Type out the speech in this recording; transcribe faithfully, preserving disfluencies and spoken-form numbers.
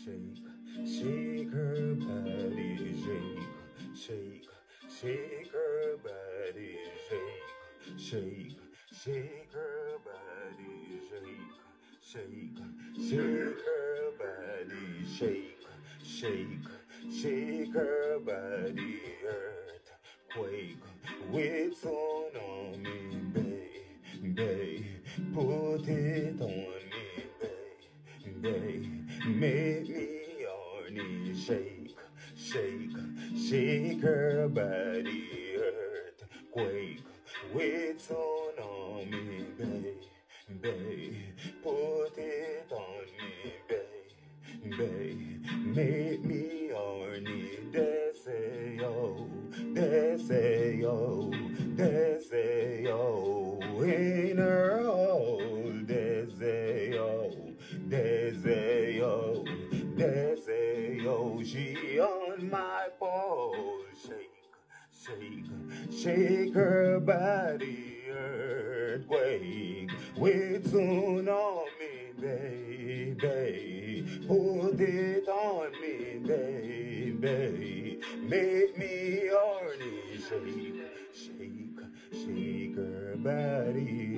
shake, shake her body, shake, shake, shake her body, shake, shake, shake her body, shake, shake, shake her body, shake, shake, shake her body, earthquake with tsunami, babe, babe, put it on me, babe, babe, make me horny, shake, shake, shake her body, earthquake with tsunami, babe, babe, put it on me, babe, babe, make me horny, deseo, deseo, deseo, in her hole, deseo, deseo, deseo, she on my pole, shake, shake, shake her body, earthquake with tsunami, baby, put it on me, baby, make me horny, shake, shake, shake her body,